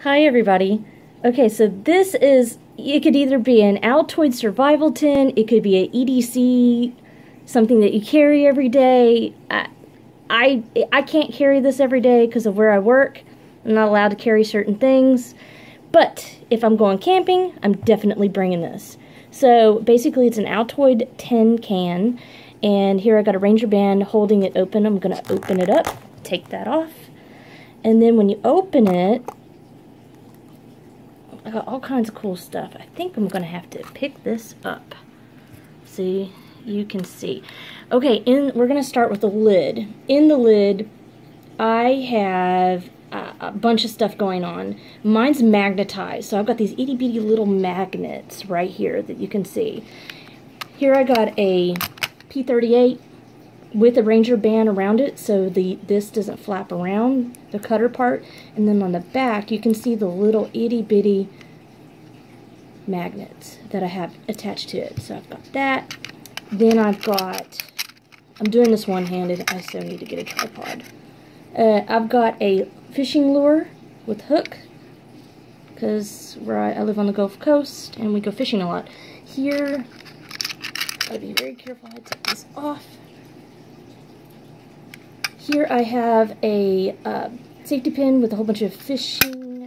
Hi everybody. Okay, so this is, it could either be an Altoid survival tin, it could be an EDC, something that you carry every day. I can't carry this every day because of where I work. I'm not allowed to carry certain things. But if I'm going camping, I'm definitely bringing this. So basically it's an Altoid tin can, and here I got a Ranger band holding it open. I'm going to open it up, take that off, and then when you open it, I got all kinds of cool stuff. I think I'm gonna have to pick this up. See, you can see. Okay, we're gonna start with the lid. In the lid, I have a bunch of stuff going on. Mine's magnetized, so I've got these itty bitty little magnets right here that you can see. Here I got a P38 with a Ranger band around it, so this doesn't flap around the cutter part. And then on the back, you can see the little itty bitty magnets that I have attached to it. So I've got that. Then I've got, I'm doing this one-handed, I so need to get a tripod. I've got a fishing lure with hook, because where I live on the Gulf Coast, and we go fishing a lot. Here, gotta be very careful how I take this off. Here I have a safety pin with a whole bunch of fishing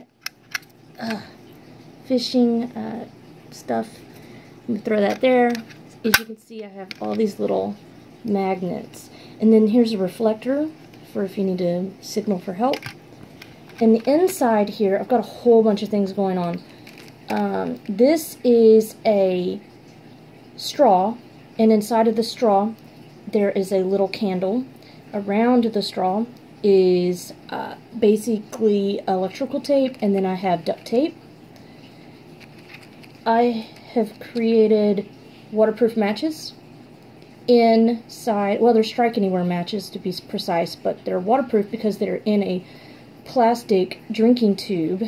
stuff. I'm going to throw that there. As you can see, I have all these little magnets. And then here's a reflector for if you need to signal for help. And the inside here, I've got a whole bunch of things going on. This is a straw, and inside of the straw there is a little candle. Around the straw is basically electrical tape, and then I have duct tape. I have created waterproof matches inside. Well, they're strike anywhere matches to be precise, but they're waterproof because they're in a plastic drinking tube.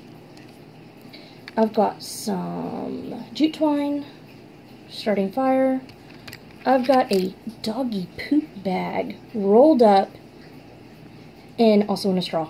I've got some jute twine, starting fire. I've got a doggy poop bag rolled up and also in a straw.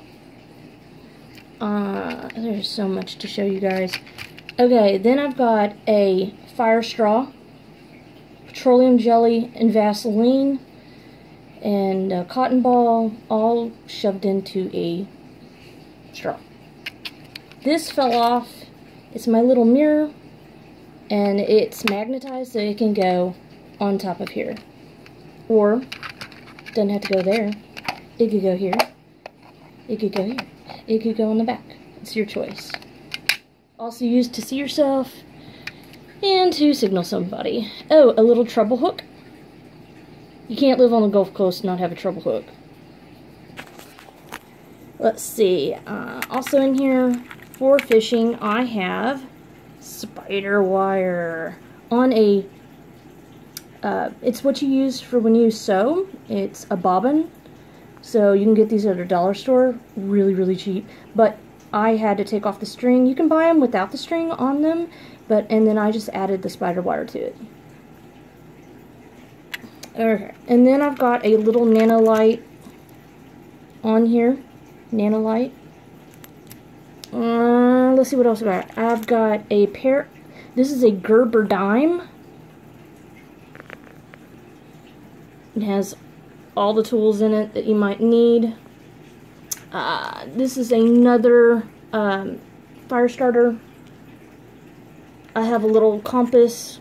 There's so much to show you guys. Okay, then I've got a fire straw, petroleum jelly and Vaseline, and a cotton ball, all shoved into a straw. This fell off. It's my little mirror, and it's magnetized so it can go on top of here, or doesn't have to go there. It could go here, it could go here, it could go on the back. It's your choice. Also used to see yourself and to signal somebody. Oh, a little treble hook. You can't live on the Gulf Coast and not have a treble hook. Let's see, also in here for fishing I have spider wire on a it's what you use for when you sew. It's a bobbin, so you can get these at a dollar store, really cheap, but I had to take off the string. You can buy them without the string on them, and then I just added the spider wire to it. Okay, and then I've got a little nanolite on here, nanolite. Let's see what else I got. I've got a pair, this is a Gerber dime. It has all the tools in it that you might need. This is another fire starter. I have a little compass.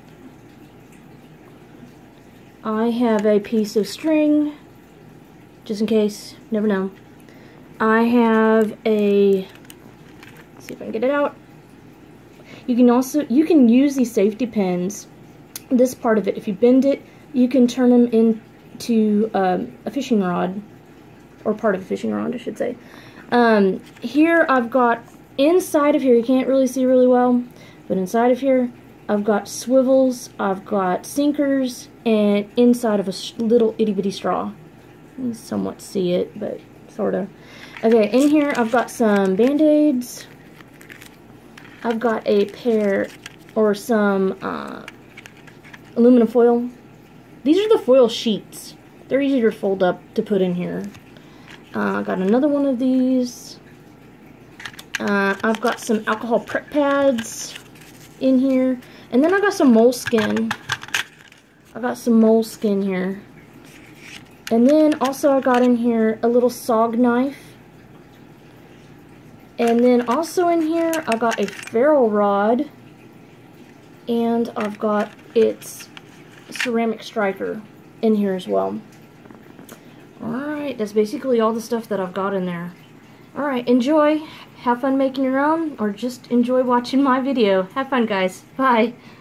I have a piece of string, just in case, never know. I have a, let's see if I can get it out. You can use these safety pins, this part of it, if you bend it, you can turn them into a fishing rod, or part of a fishing rod, I should say. Here I've got, inside of here, you can't really see really well, but inside of here, I've got swivels, I've got sinkers, and inside of a little itty bitty straw. You can somewhat see it, but sorta. Okay, in here I've got some Band-Aids. I've got a pair, or some aluminum foil. These are the foil sheets. They're easier to fold up to put in here. I got another one of these. I've got some alcohol prep pads in here. And then I got some moleskin. Here. And then also I got in here a little SOG knife. And then also in here I got a ferrule rod. And I've got its ceramic striker in here as well. Alright, that's basically all the stuff that I've got in there. Alright, enjoy. Have fun making your own, or just enjoy watching my video. Have fun, guys. Bye.